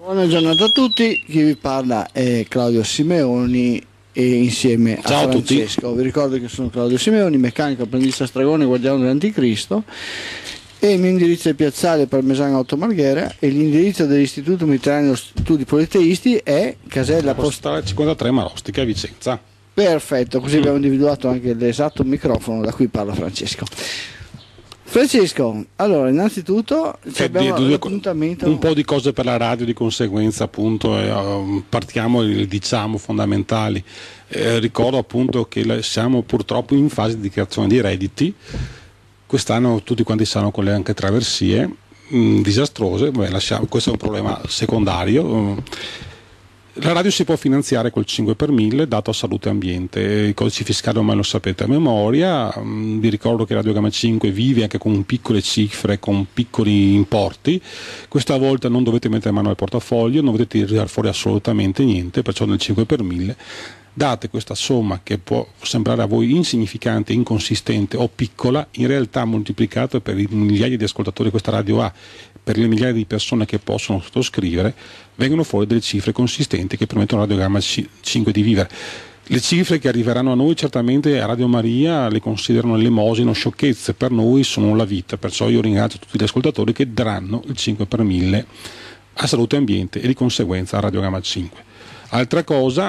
Buona giornata a tutti, chi vi parla è Claudio Simeoni e insieme a Francesco. Vi ricordo che sono Claudio Simeoni, meccanico, apprendista stregone, guardiano dell'Anticristo, e il mio indirizzo è Piazzale Parmesano 8 Marghera e l'indirizzo dell'Istituto Mediterraneo Studi Politeisti è Casella Postale 53 Marostica, Vicenza. Perfetto, così abbiamo individuato anche l'esatto microfono da cui parla Francesco. Francesco, allora innanzitutto abbiamo l'appuntamento. Un po' di cose per la radio, di conseguenza appunto partiamo diciamo fondamentali. Ricordo appunto che siamo purtroppo in fase di dichiarazione di redditi. Quest'anno tutti quanti sanno con le anche traversie disastrose. Questo è un problema secondario. La radio si può finanziare col 5 per 1000 dato a salute e ambiente. Il codice fiscale ormai lo sapete a memoria. Vi ricordo che Radio Gamma 5 vive anche con piccole cifre, con piccoli importi. Questa volta non dovete mettere mano al portafoglio, non dovete tirare fuori assolutamente niente, perciò nel 5 per 1000 date questa somma che può sembrare a voi insignificante, inconsistente o piccola, in realtà moltiplicata per i migliaia di ascoltatori che questa radio ha, per le migliaia di persone che possono sottoscrivere, vengono fuori delle cifre consistenti che permettono a Radio Gamma 5 di vivere. Le cifre che arriveranno a noi certamente a Radio Maria le considerano elemosine o sciocchezze, per noi sono la vita, perciò io ringrazio tutti gli ascoltatori che daranno il 5 per 1000 a salute e ambiente e di conseguenza a Radio Gamma 5. Altra cosa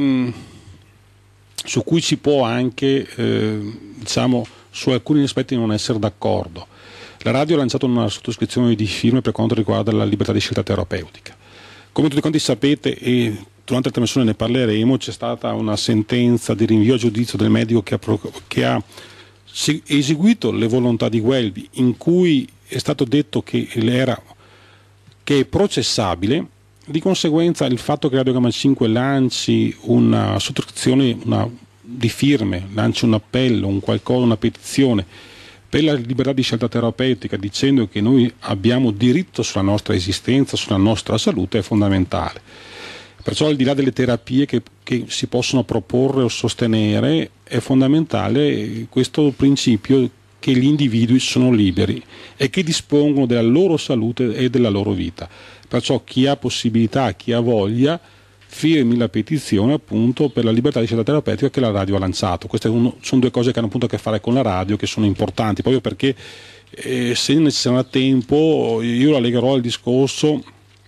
su cui si può anche diciamo su alcuni aspetti non essere d'accordo. La radio ha lanciato una sottoscrizione di firme per quanto riguarda la libertà di scelta terapeutica. Come tutti quanti sapete, e durante la trasmissione ne parleremo, c'è stata una sentenza di rinvio a giudizio del medico che ha eseguito le volontà di Welby, in cui è stato detto che è processabile. Di conseguenza il fatto che Radio Gamma 5 lanci una sottoscrizione di firme, lanci un appello, una petizione per la libertà di scelta terapeutica, dicendo che noi abbiamo diritto sulla nostra esistenza, sulla nostra salute, è fondamentale. Perciò al di là delle terapie che si possono proporre o sostenere, è fondamentale questo principio che gli individui sono liberi e che dispongono della loro salute e della loro vita. Perciò chi ha possibilità, chi ha voglia, firmi la petizione appunto per la libertà di scelta terapeutica che la radio ha lanciato. Queste sono due cose che hanno appunto a che fare con la radio, che sono importanti, proprio perché se ne ci sarà tempo io la legherò al discorso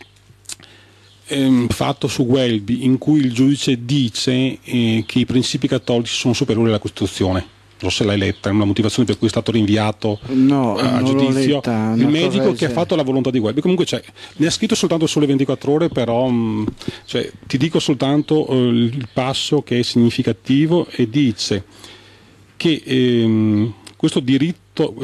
fatto su Welby, in cui il giudice dice che i principi cattolici sono superiori alla Costituzione. Non so se l'hai letta, è una motivazione per cui è stato rinviato a giudizio il medico che ha fatto la volontà di Welby. Comunque ne ha scritto soltanto sulle 24 ore, però ti dico soltanto il passo che è significativo, e dice che questo diritto,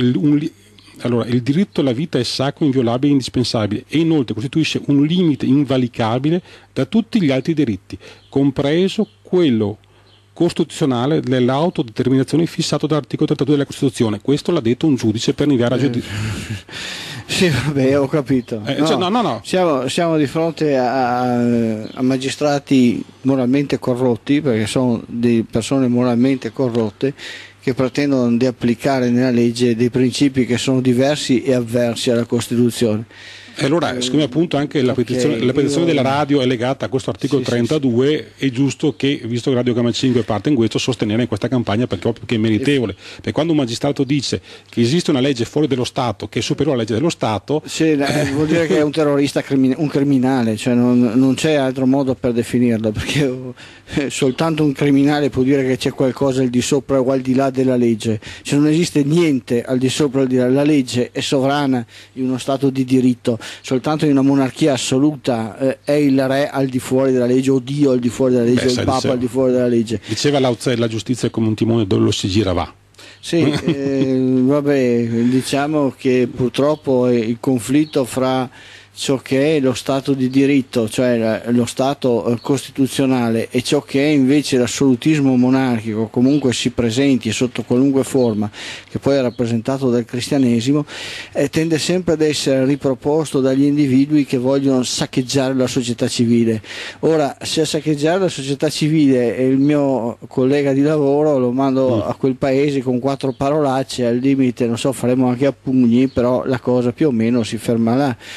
il diritto alla vita è sacro, inviolabile e indispensabile, e inoltre costituisce un limite invalicabile da tutti gli altri diritti, compreso quello costituzionale dell'autodeterminazione fissato dall'articolo 32 della Costituzione. Questo l'ha detto un giudice per rinviare a giudizio. Sì, vabbè, ho capito. No. Siamo di fronte a magistrati moralmente corrotti, perché sono di persone moralmente corrotte che pretendono di applicare nella legge dei principi che sono diversi e avversi alla Costituzione. E allora, siccome appunto anche la petizione della radio è legata a questo articolo 32, è giusto che, visto che Radio Gamma 5 parte in questo, sostenere in questa campagna, perché proprio che è meritevole. Perché quando un magistrato dice che esiste una legge fuori dello Stato che è superiore alla legge dello Stato, vuol dire che è un terrorista, un criminale, cioè non c'è altro modo per definirlo, perché soltanto un criminale può dire che c'è qualcosa al di sopra o al di là della legge. Cioè non esiste niente al di sopra o al di là. La legge è sovrana in uno Stato di diritto. Soltanto in una monarchia assoluta è il re al di fuori della legge, o Dio al di fuori della legge, o il Papa al di fuori della legge. Diceva Lao Tse, la giustizia è come un timone dove lo si gira va. Sì, vabbè, diciamo che purtroppo il conflitto fra ciò che è lo Stato di diritto, cioè lo Stato costituzionale, e ciò che è invece l'assolutismo monarchico, comunque si presenti sotto qualunque forma, che poi è rappresentato dal cristianesimo, tende sempre ad essere riproposto dagli individui che vogliono saccheggiare la società civile. Ora, se a saccheggiare la società civile è il mio collega di lavoro, lo mando a quel paese con 4 parolacce, al limite, non so, faremo anche a pugni, però la cosa più o meno si ferma là.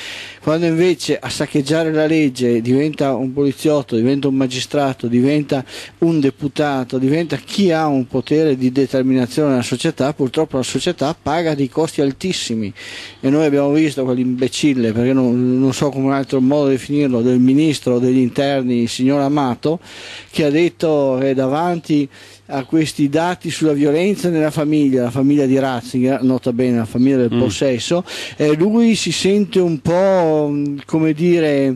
quando invece a saccheggiare la legge diventa un poliziotto, diventa un magistrato, diventa un deputato, diventa chi ha un potere di determinazione nella società, purtroppo la società paga dei costi altissimi. E noi abbiamo visto quell'imbecille, perché non so come un altro modo di definirlo, del ministro degli interni, il signor Amato, che ha detto che davanti a questi dati sulla violenza nella famiglia, la famiglia di Ratzinger, nota bene la famiglia del possesso, lui si sente un po', come dire,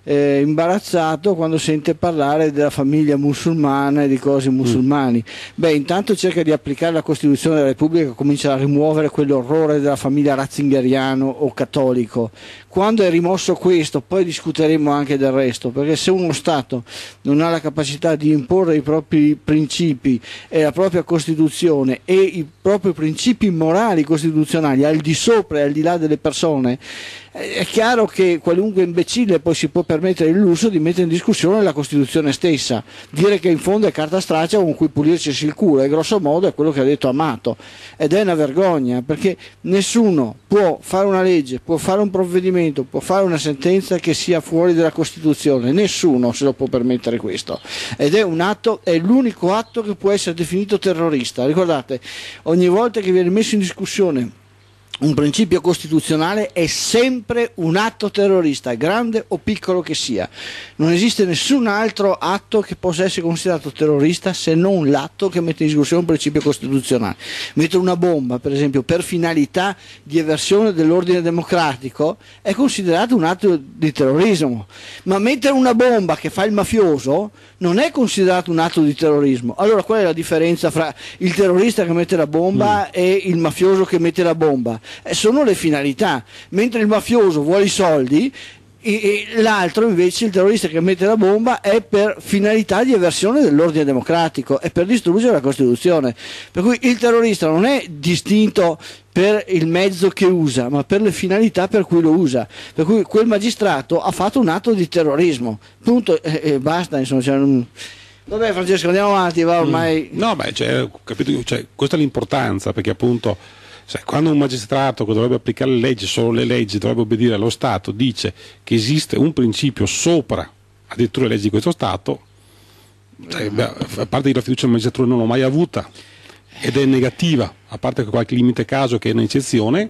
imbarazzato quando sente parlare della famiglia musulmana e di cose musulmani. Beh, intanto cerca di applicare la Costituzione della Repubblica, comincia a rimuovere quell'orrore della famiglia ratzingeriano o cattolico. Quando è rimosso questo, poi discuteremo anche del resto, perché se uno Stato non ha la capacità di imporre i propri principi e la propria Costituzione e i propri principi morali costituzionali al di sopra e al di là delle persone, è chiaro che qualunque imbecille poi si può permettere il lusso di mettere in discussione la Costituzione stessa, dire che in fondo è carta straccia con cui pulirci il culo, e grosso modo è quello che ha detto Amato, ed è una vergogna, perché nessuno può fare una legge, può fare un provvedimento, può fare una sentenza che sia fuori dalla Costituzione, nessuno se lo può permettere questo, ed è un atto, è l'unico atto che può essere definito terrorista. Ricordate, ogni volta che viene messo in discussione un principio costituzionale è sempre un atto terrorista, grande o piccolo che sia. Non esiste nessun altro atto che possa essere considerato terrorista se non l'atto che mette in discussione un principio costituzionale. Mettere una bomba, per esempio, per finalità di eversione dell'ordine democratico è considerato un atto di terrorismo, ma mettere una bomba che fa il mafioso non è considerato un atto di terrorismo. Allora qual è la differenza fra il terrorista che mette la bomba e il mafioso che mette la bomba? Sono le finalità. Mentre il mafioso vuole i soldi, e l'altro invece, il terrorista che mette la bomba, è per finalità di eversione dell'ordine democratico, è per distruggere la Costituzione. Per cui il terrorista non è distinto per il mezzo che usa, ma per le finalità per cui lo usa. Per cui quel magistrato ha fatto un atto di terrorismo, punto, e basta, insomma. Vabbè, Francesco, andiamo avanti, va ormai. No, beh, capito, questa è l'importanza, perché appunto quando un magistrato che dovrebbe applicare le leggi, solo le leggi, dovrebbe obbedire allo Stato, dice che esiste un principio sopra addirittura le leggi di questo Stato, a parte che la fiducia nella magistratura non l'ho mai avuta ed è negativa, a parte qualche limite caso che è un'eccezione,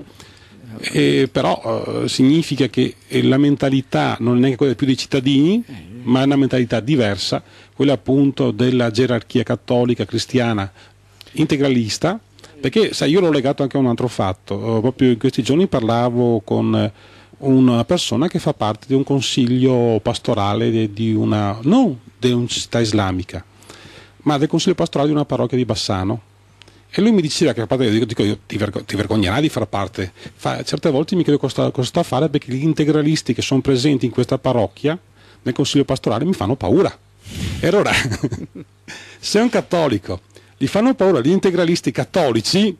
però significa che la mentalità non è neanche quella più dei cittadini, ma è una mentalità diversa, quella appunto della gerarchia cattolica cristiana integralista. Perché io l'ho legato anche a un altro fatto, proprio in questi giorni parlavo con una persona che fa parte di un consiglio pastorale non di una città islamica, ma del consiglio pastorale di una parrocchia di Bassano, e lui mi diceva che, a parte io dico, ti vergognerai di far parte, certe volte mi chiedo cosa sta a fare, perché gli integralisti che sono presenti in questa parrocchia nel consiglio pastorale mi fanno paura. E allora se è un cattolico gli fanno paura gli integralisti cattolici,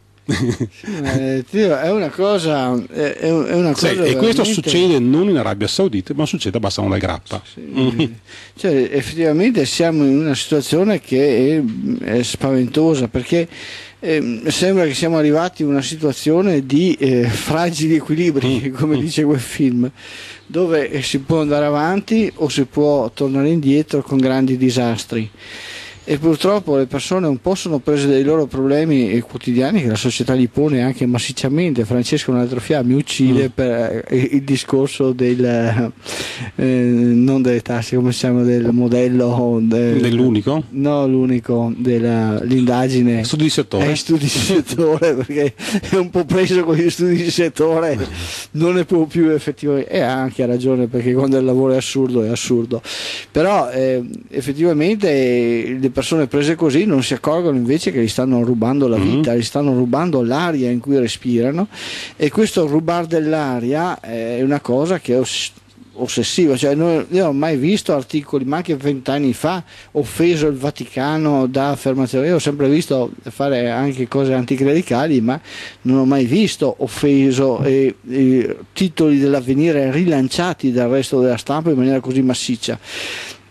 è una cosa, è una cosa e questo succede non in Arabia Saudita, ma succede a Bassano del Grappa. Cioè, effettivamente siamo in una situazione che è spaventosa, perché sembra che siamo arrivati in una situazione di fragili equilibri, come dice quel film, dove si può andare avanti o si può tornare indietro con grandi disastri. E purtroppo le persone un po' sono prese dai loro problemi quotidiani che la società gli pone anche massicciamente. Francesco Un'altrofia mi uccide per il discorso del non delle tasse, come si chiama, del modello dell'unico? No, l'unico l'indagine studi di settore. Studi di settore, perché è un po' preso con gli studi di settore, non ne può più effettivamente, e ha anche ragione, perché quando il lavoro è assurdo, però effettivamente le persone prese così non si accorgono invece che gli stanno rubando la vita, gli stanno rubando l'aria in cui respirano, e questo rubar dell'aria è una cosa che è ossessiva. Cioè, io non ho mai visto articoli, ma anche 20 anni fa, offeso il Vaticano da affermazioni. Io ho sempre visto fare anche cose anticlericali, ma non ho mai visto offeso e titoli dell'Avvenire rilanciati dal resto della stampa in maniera così massiccia.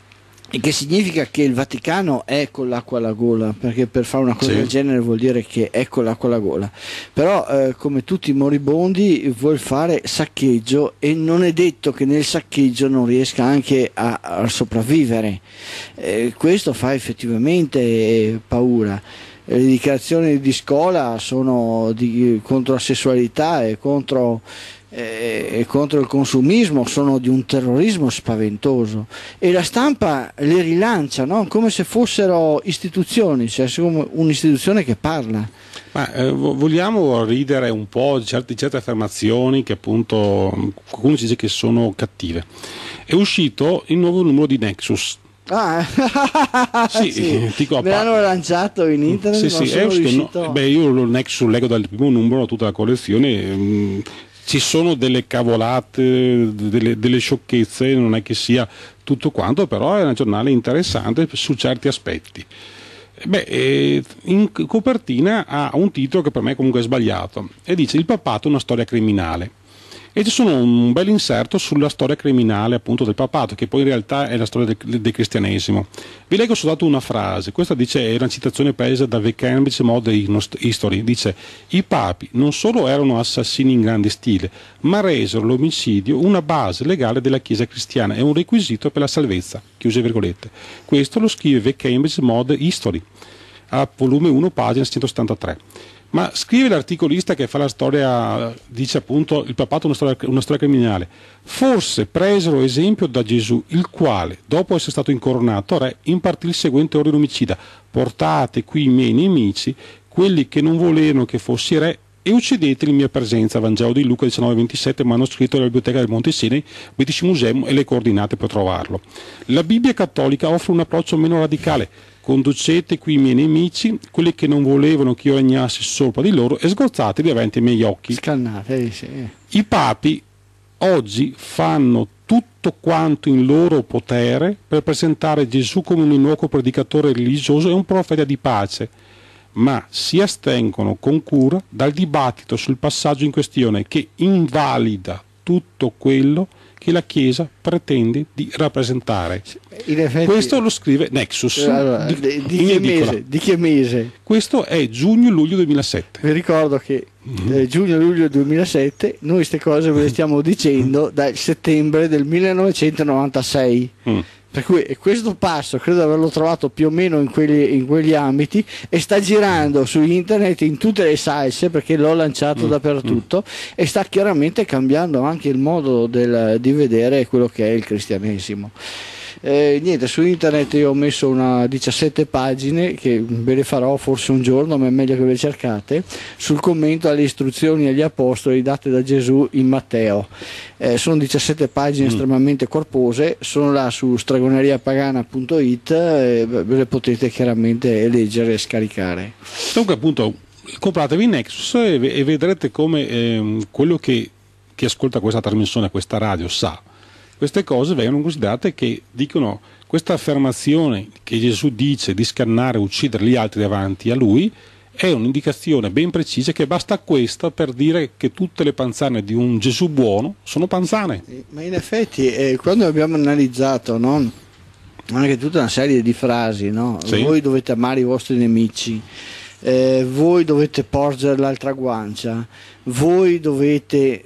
E che significa che il Vaticano è con l'acqua alla gola, perché per fare una cosa del genere vuol dire che è con l'acqua alla gola. Però come tutti i moribondi vuol fare saccheggio, e non è detto che nel saccheggio non riesca anche a sopravvivere. Questo fa effettivamente paura. Le dichiarazioni di Scola sono contro la sessualità e contro il consumismo, sono di un terrorismo spaventoso, e la stampa le rilancia, no? Come se fossero istituzioni, cioè come un'istituzione che parla. Ma vogliamo ridere un po' di certe affermazioni che appunto qualcuno ci dice che sono cattive. È uscito il nuovo numero di Nexus. Sì. Me l'hanno lanciato in internet, sì, è uscito. Io il Nexus leggo dal primo numero tutta la collezione. Ci sono delle cavolate, delle sciocchezze, non è che sia tutto quanto, però è un giornale interessante su certi aspetti. In copertina ha un titolo che per me comunque è sbagliato, e dice: il papato è una storia criminale. E ci sono un bel inserto sulla storia criminale appunto del papato, che poi in realtà è la storia del cristianesimo. Vi leggo soltanto una frase, questa dice, è una citazione presa da The Cambridge Modern History, dice: i papi non solo erano assassini in grande stile, ma resero l'omicidio una base legale della Chiesa cristiana e un requisito per la salvezza, chiuse virgolette. Questo lo scrive The Cambridge Modern History, a volume 1, pagina 173. Ma scrive l'articolista che fa la storia, dice appunto: il papato è una storia criminale. Forse presero esempio da Gesù, il quale, dopo essere stato incoronato re, impartì il seguente ordine omicida: portate qui i miei nemici, quelli che non volevano che fossi re, e uccideteli in mia presenza. Vangelo di Luca 19:27, manoscritto della Biblioteca del Monte Sinai, British Museum, e le coordinate per trovarlo. La Bibbia cattolica offre un approccio meno radicale: conducete qui i miei nemici, quelli che non volevano che io regnassi sopra di loro, e sgozzateli davanti ai miei occhi. Scannate, sì. I papi oggi fanno tutto quanto in loro potere per presentare Gesù come un innocuo predicatore religioso e un profeta di pace, ma si astengono con cura dal dibattito sul passaggio in questione, che invalida tutto quello che la Chiesa pretende di rappresentare. In effetti, questo lo scrive Nexus. Allora, di che mese? Questo è giugno-luglio 2007. Vi ricordo che giugno-luglio 2007 noi queste cose ve le stiamo dicendo dal settembre del 1996. Per cui questo passo credo di averlo trovato più o meno in quegli ambiti, e sta girando su internet in tutte le salse, perché l'ho lanciato dappertutto, e sta chiaramente cambiando anche il modo di vedere quello che è il cristianesimo. Niente, su internet io ho messo una 17 pagine che ve le farò forse un giorno, ma è meglio che ve le cercate, sul commento alle istruzioni agli apostoli date da Gesù in Matteo. Sono 17 pagine estremamente corpose, sono là su stregoneriapagana.it, ve le potete chiaramente leggere e scaricare. Dunque appunto compratevi Nexus e vedrete come quello che chi ascolta questa trasmissione, questa radio, sa. Queste cose vengono considerate, che dicono questa affermazione che Gesù dice di scannare e uccidere gli altri davanti a lui è un'indicazione ben precisa, che basta questa per dire che tutte le panzane di un Gesù buono sono panzane. Ma in effetti quando abbiamo analizzato, no, anche tutta una serie di frasi, no? Sì. Voi dovete amare i vostri nemici, voi dovete porgere l'altra guancia, voi dovete,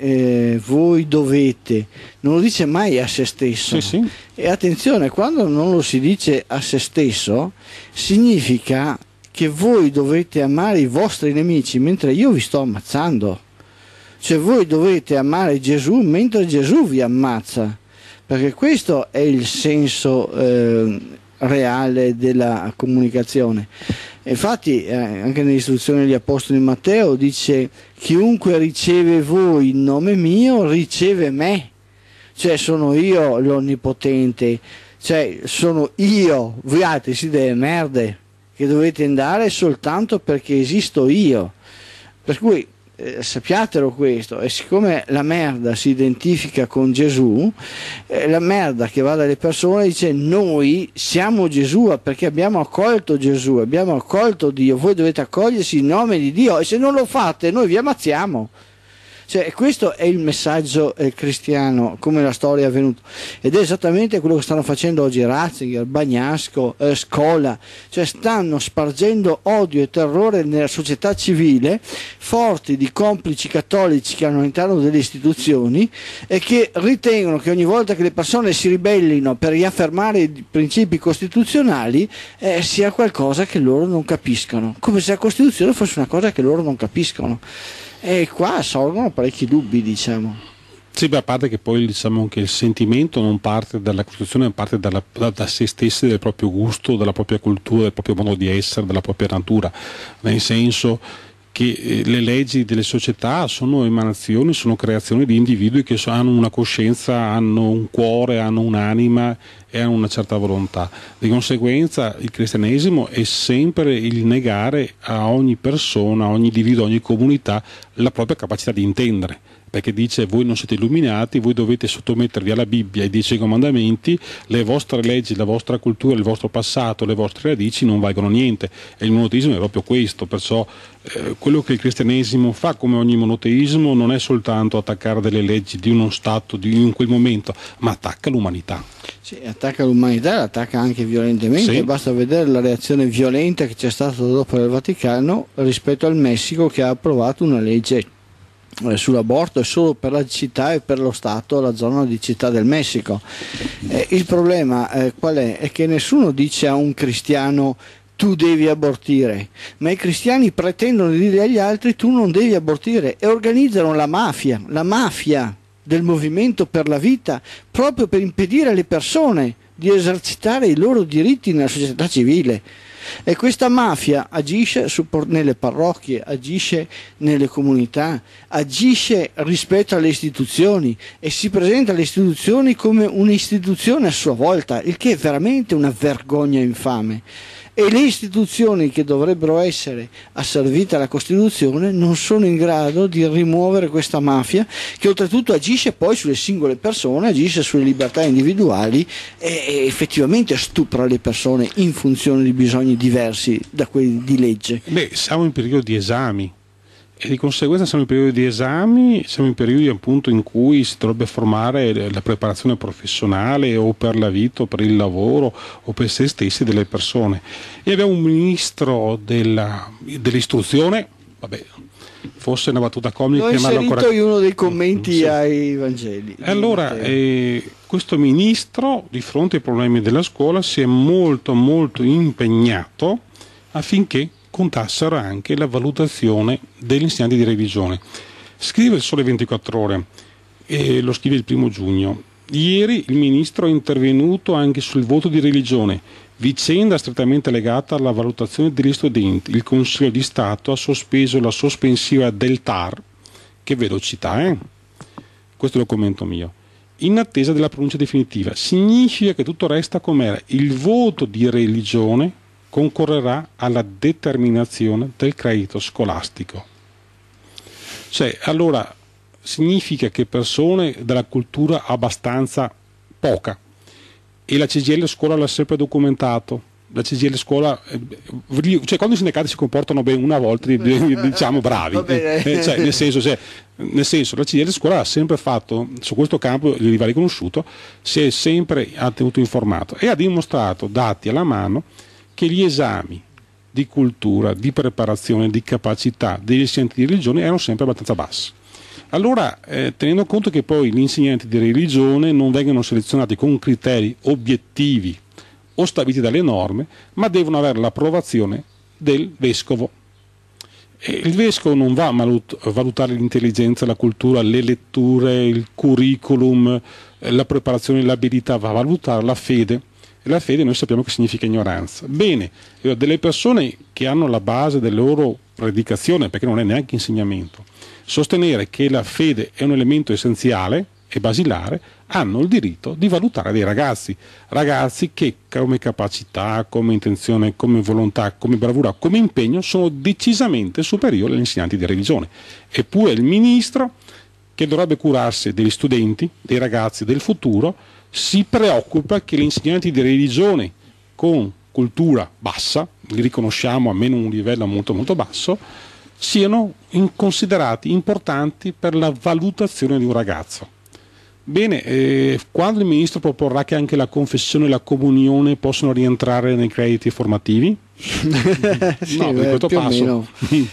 non lo dice mai a se stesso. Sì, sì. E attenzione, quando non lo si dice a se stesso significa che voi dovete amare i vostri nemici mentre io vi sto ammazzando, cioè voi dovete amare Gesù mentre Gesù vi ammazza, perché questo è il senso reale della comunicazione. Infatti anche nelle istruzioni degli apostoli di Matteo dice: chiunque riceve voi in nome mio riceve me, cioè sono io l'onnipotente, cioè sono io, voi altri siete delle merde che dovete andare soltanto perché esisto io. Per cui sappiatelo questo, e siccome la merda si identifica con Gesù, la merda che va dalle persone dice: noi siamo Gesù perché abbiamo accolto Gesù, abbiamo accolto Dio, voi dovete accogliersi in nome di Dio, e se non lo fate noi vi ammazziamo. Cioè, questo è il messaggio cristiano, come la storia è avvenuta, ed è esattamente quello che stanno facendo oggi Ratzinger, Bagnasco, Scola, cioè stanno spargendo odio e terrore nella società civile, forti di complici cattolici che hanno all'interno delle istituzioni e che ritengono che ogni volta che le persone si ribellino per riaffermare i principi costituzionali sia qualcosa che loro non capiscono, come se la Costituzione fosse una cosa che loro non capiscono. E qua sorgono parecchi dubbi, diciamo. Sì, beh, a parte che poi diciamo che il sentimento non parte dalla Costituzione, ma parte da se stessi, del proprio gusto, dalla propria cultura, del proprio modo di essere, della propria natura, nel senso che le leggi delle società sono emanazioni, sono creazioni di individui che hanno una coscienza, hanno un cuore, hanno un'anima e hanno una certa volontà. Di conseguenza il cristianesimo è sempre il negare a ogni persona, a ogni individuo, a ogni comunità la propria capacità di intendere, perché dice: voi non siete illuminati, voi dovete sottomettervi alla Bibbia, ai 10 comandamenti, le vostre leggi, la vostra cultura, il vostro passato, le vostre radici non valgono niente. E il monoteismo è proprio questo, perciò quello che il cristianesimo fa, come ogni monoteismo, non è soltanto attaccare delle leggi di uno Stato in quel momento, ma attacca l'umanità. Sì, attacca l'umanità, l'attacca anche violentemente, sì. Basta vedere la reazione violenta che c'è stata dopo il Vaticano rispetto al Messico, che ha approvato una legge sull'aborto solo per la città e per lo Stato, la zona di Città del Messico. Il problema qual è? È che nessuno dice a un cristiano: tu devi abortire, ma i cristiani pretendono di dire agli altri: tu non devi abortire, e organizzano la mafia del movimento per la vita, proprio per impedire alle persone di esercitare i loro diritti nella società civile. E questa mafia agisce nelle parrocchie, agisce nelle comunità, agisce rispetto alle istituzioni e si presenta alle istituzioni come un'istituzione a sua volta, il che è veramente una vergogna infame. E le istituzioni che dovrebbero essere asservite alla Costituzione non sono in grado di rimuovere questa mafia, che oltretutto agisce poi sulle singole persone, agisce sulle libertà individuali e effettivamente stupra le persone in funzione di bisogni diversi da quelli di legge. Beh, siamo in periodo di esami e di conseguenza siamo in periodo di esami, siamo in periodi appunto in cui si dovrebbe formare la preparazione professionale o per la vita o per il lavoro o per se stessi delle persone, e abbiamo un ministro dell'istruzione, vabbè, forse una battuta comica, l'ho inserito in uno dei commenti ai Vangeli. Allora questo ministro, di fronte ai problemi della scuola, si è molto impegnato affinché contassero anche la valutazione degli insegnanti di religione. Scrive il Sole 24 Ore, e lo scrive il 1° giugno. Ieri il ministro è intervenuto anche sul voto di religione, vicenda strettamente legata alla valutazione degli studenti. Il Consiglio di Stato ha sospeso la sospensiva del TAR, che velocità, questo è il commento mio, in attesa della pronuncia definitiva. Significa che tutto resta com'era. Il voto di religione concorrerà alla determinazione del credito scolastico. Cioè, allora, significa che persone della cultura abbastanza poca, e la CGIL Scuola l'ha sempre documentato, la CGIL Scuola, cioè quando i sindacati si comportano bene una volta, diciamo bravi, cioè, nel senso la CGIL Scuola ha sempre fatto, su questo campo gli va riconosciuto, si è sempre tenuto informato e ha dimostrato, dati alla mano, che gli esami di cultura, di preparazione, di capacità degli insegnanti di religione erano sempre abbastanza bassi. Allora, tenendo conto che poi gli insegnanti di religione non vengono selezionati con criteri obiettivi o stabiliti dalle norme, ma devono avere l'approvazione del vescovo. E il vescovo non va a valutare l'intelligenza, la cultura, le letture, il curriculum, la preparazione, l'abilità, va a valutare la fede. E la fede noi sappiamo che significa ignoranza. Bene, delle persone che hanno la base della loro predicazione, perché non è neanche insegnamento, sostenere che la fede è un elemento essenziale e basilare, hanno il diritto di valutare dei ragazzi che come capacità, come intenzione, come volontà, come bravura, come impegno sono decisamente superiori agli insegnanti di religione. Eppure il ministro, che dovrebbe curarsi degli studenti, dei ragazzi del futuro, si preoccupa che gli insegnanti di religione con cultura bassa, li riconosciamo almeno un livello molto basso, siano considerati importanti per la valutazione di un ragazzo. Bene, quando il ministro proporrà che anche la confessione e la comunione possono rientrare nei crediti formativi? Sì, no, di questo passo.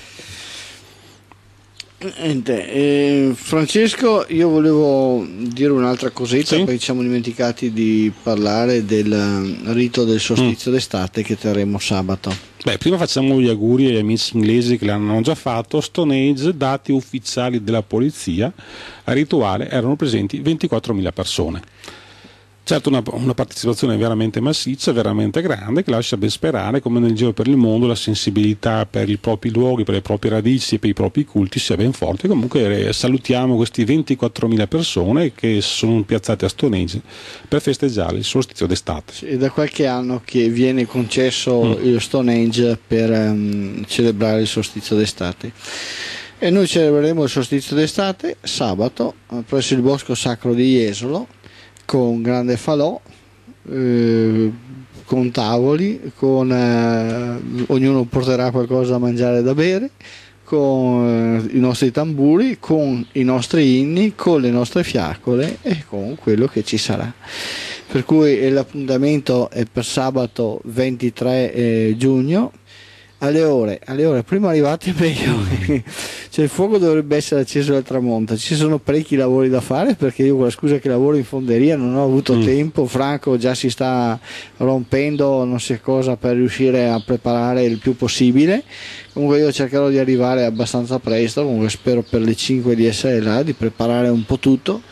Francesco, io volevo dire un'altra cosetta, sì? perché ci siamo dimenticati di parlare del rito del solstizio d'estate che terremo sabato. Beh, prima facciamo gli auguri agli amici inglesi che l'hanno già fatto. Stone Age, dati ufficiali della polizia, al rituale erano presenti 24.000 persone. Certo, una partecipazione veramente massiccia, veramente grande, che lascia ben sperare come nel giro per il mondo la sensibilità per i propri luoghi, per le proprie radici e per i propri culti sia ben forte. Comunque salutiamo questi 24.000 persone che sono piazzate a Stone Age per festeggiare il solstizio d'estate. Sì, è da qualche anno che viene concesso il Stone Age per celebrare il solstizio d'estate. E noi celebreremo il solstizio d'estate sabato presso il bosco sacro di Jesolo, con grande falò, con tavoli, ognuno porterà qualcosa da mangiare e da bere, con i nostri tamburi, con i nostri inni, con le nostre fiacole e con quello che ci sarà. Per cui l'appuntamento è per sabato 23 giugno. Alle ore prima arrivate meglio, cioè il fuoco dovrebbe essere acceso al tramonto. Ci sono parecchi lavori da fare, perché io con la scusa che lavoro in fonderia non ho avuto tempo. Franco già si sta rompendo non so cosa per riuscire a preparare il più possibile. Comunque io cercherò di arrivare abbastanza presto, comunque spero per le 5 di essere là, di preparare un po' tutto.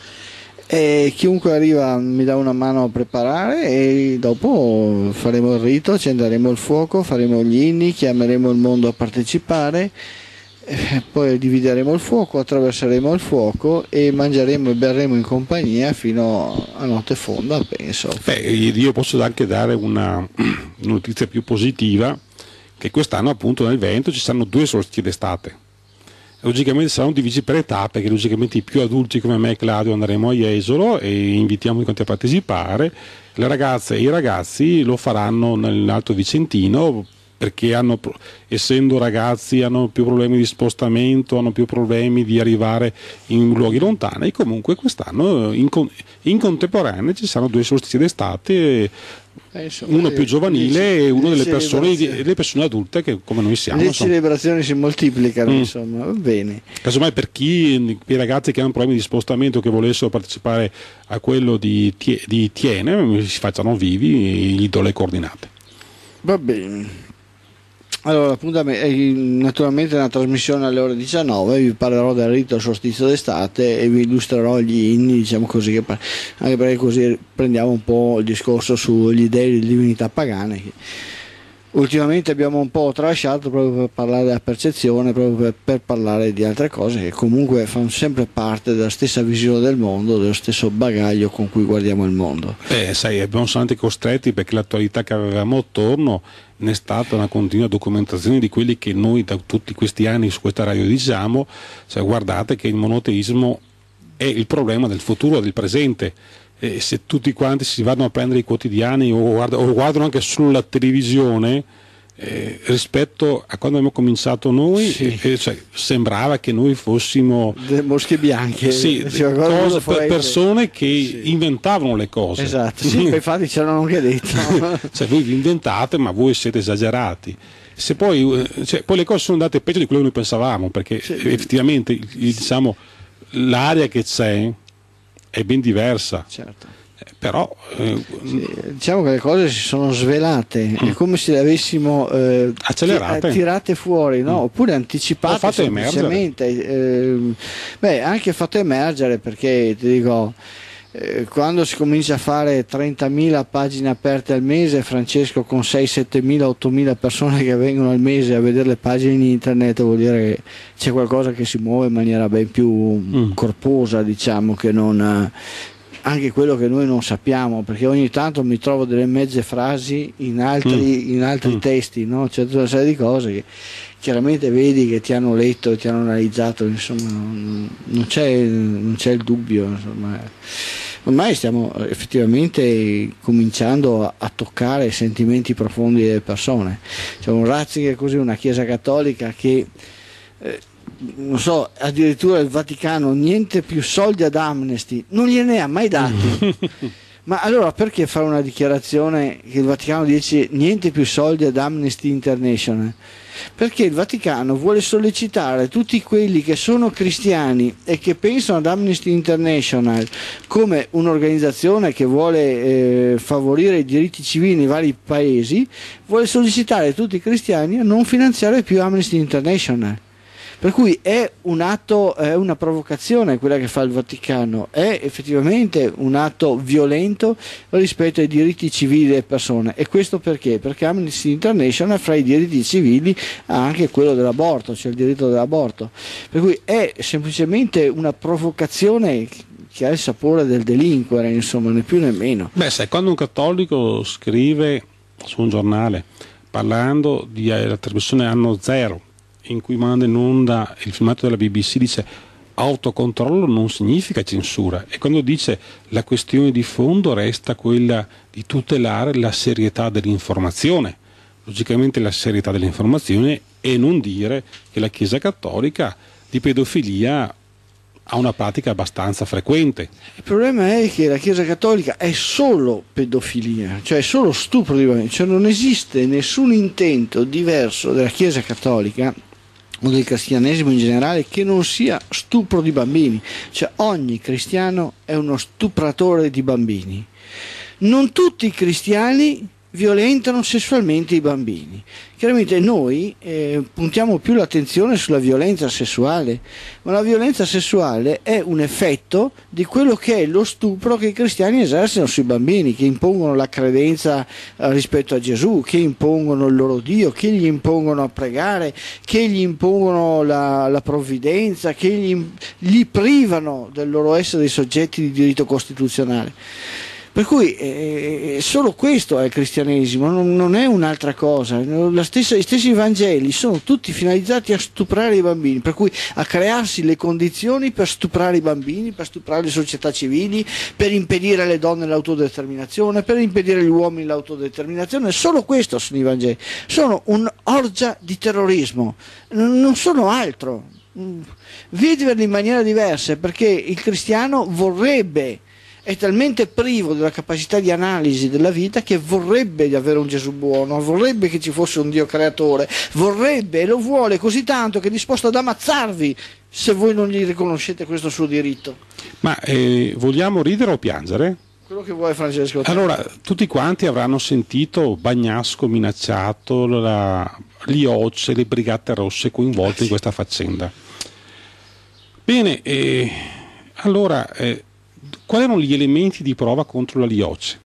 E chiunque arriva mi dà una mano a preparare e dopo faremo il rito, accenderemo il fuoco, faremo gli inni, chiameremo il mondo a partecipare, poi divideremo il fuoco, attraverseremo il fuoco e mangeremo e berremo in compagnia fino a notte fonda, penso. Beh, io posso anche dare una notizia più positiva, che quest'anno appunto nel Veneto ci saranno 2 solstizi d'estate. Logicamente saranno divisi per età, perché logicamente i più adulti come me e Claudio andremo a Jesolo e invitiamo tutti a partecipare. Le ragazze e i ragazzi lo faranno nell'Alto Vicentino, perché essendo ragazzi hanno più problemi di spostamento, hanno più problemi di arrivare in luoghi lontani, e comunque quest'anno in contemporanea ci saranno 2 solstizi d'estate, uno più giovanile e uno delle persone adulte che come noi siamo. Le celebrazioni si moltiplicano, insomma, va bene. Casomai per i ragazzi che hanno problemi di spostamento, che volessero partecipare a quello di Tiene, si facciano vivi e gli do le coordinate. Va bene. Allora, naturalmente una trasmissione alle ore 19, vi parlerò del rito del solstizio d'estate e vi illustrerò gli inni, diciamo così, anche perché così prendiamo un po' il discorso sugli dei e le divinità pagane, che ultimamente abbiamo un po' tralasciato proprio per parlare della percezione, proprio per parlare di altre cose che comunque fanno sempre parte della stessa visione del mondo, dello stesso bagaglio con cui guardiamo il mondo. Sai, abbiamo stati costretti, perché l'attualità che avevamo attorno ne è stata una continua documentazione di quelli che noi da tutti questi anni su questa radio diciamo. Cioè, guardate che il monoteismo è il problema del futuro e del presente. Se tutti quanti si vanno a prendere i quotidiani o guardano anche solo la televisione, rispetto a quando abbiamo cominciato noi, sì. Cioè, sembrava che noi fossimo delle mosche bianche, sì, persone che inventavano le cose. Esatto, sì, infatti ce l'hanno anche detto. Cioè, voi vi inventate, ma voi siete esagerati. Se poi le cose sono andate peggio di quello che noi pensavamo, perché effettivamente diciamo, l'aria che c'è è ben diversa. Certo. Però diciamo che le cose si sono svelate, è come se le avessimo accelerate, tirate fuori, no? Oppure anticipate, fatte emergere. Anche fatte emergere, perché ti dico, quando si comincia a fare 30.000 pagine aperte al mese, Francesco, con 6, 7.000, 8.000 persone che vengono al mese a vedere le pagine in internet, vuol dire che c'è qualcosa che si muove in maniera ben più corposa, diciamo, che non anche quello che noi non sappiamo, perché ogni tanto mi trovo delle mezze frasi in altri testi, no? C'è tutta una serie di cose che chiaramente vedi che ti hanno letto e ti hanno analizzato, insomma non c'è il dubbio, insomma. Ormai stiamo effettivamente cominciando a toccare i sentimenti profondi delle persone. C'è un Ratzinger, così, una Chiesa cattolica che non so, addirittura il Vaticano niente più soldi ad Amnesty, non gliene ha mai dati. Ma allora perché fare una dichiarazione che il Vaticano dice niente più soldi ad Amnesty International? Perché il Vaticano vuole sollecitare tutti quelli che sono cristiani e che pensano ad Amnesty International come un'organizzazione che vuole favorire i diritti civili nei vari paesi, vuole sollecitare tutti i cristiani a non finanziare più Amnesty International. Per cui è un atto, è una provocazione quella che fa il Vaticano, è effettivamente un atto violento rispetto ai diritti civili delle persone. E questo perché? Perché Amnesty International fra i diritti civili ha anche quello dell'aborto, cioè il diritto dell'aborto. Per cui è semplicemente una provocazione che ha il sapore del delinquere, insomma, né più né meno. Beh, sai, quando un cattolico scrive su un giornale parlando della trasmissione Anno Zero, in cui manda in onda il filmato della BBC, dice autocontrollo non significa censura, e quando dice la questione di fondo resta quella di tutelare la serietà dell'informazione, logicamente la serietà dell'informazione, e non dire che la Chiesa Cattolica di pedofilia ha una pratica abbastanza frequente. Il problema è che la Chiesa Cattolica è solo pedofilia, cioè è solo stupro di bambini, cioè non esiste nessun intento diverso della Chiesa Cattolica o del cristianesimo in generale che non sia stupro di bambini, cioè ogni cristiano è uno stupratore di bambini. Non tutti i cristiani violentano sessualmente i bambini. Chiaramente noi puntiamo più l'attenzione sulla violenza sessuale, ma la violenza sessuale è un effetto di quello che è lo stupro che i cristiani esercitano sui bambini, che impongono la credenza rispetto a Gesù, che impongono il loro Dio, che gli impongono a pregare, che gli impongono la provvidenza, che gli privano del loro essere dei soggetti di diritto costituzionale. Per cui solo questo è il cristianesimo, non è un'altra cosa. Gli stessi Vangeli sono tutti finalizzati a stuprare i bambini, per cui a crearsi le condizioni per stuprare i bambini, per stuprare le società civili, per impedire alle donne l'autodeterminazione, per impedire agli uomini l'autodeterminazione. Solo questo sono i Vangeli, sono un'orgia di terrorismo, non sono altro. Viverli in maniera diversa, perché il cristiano è talmente privo della capacità di analisi della vita che vorrebbe di avere un Gesù buono, vorrebbe che ci fosse un Dio creatore, vorrebbe e lo vuole così tanto che è disposto ad ammazzarvi se voi non gli riconoscete questo suo diritto. Ma vogliamo ridere o piangere? Quello che vuoi, Francesco. Allora, tutti quanti avranno sentito Bagnasco minacciato, l'IOC, le Brigate Rosse coinvolte in questa faccenda. Bene, allora quali erano gli elementi di prova contro la LIOC?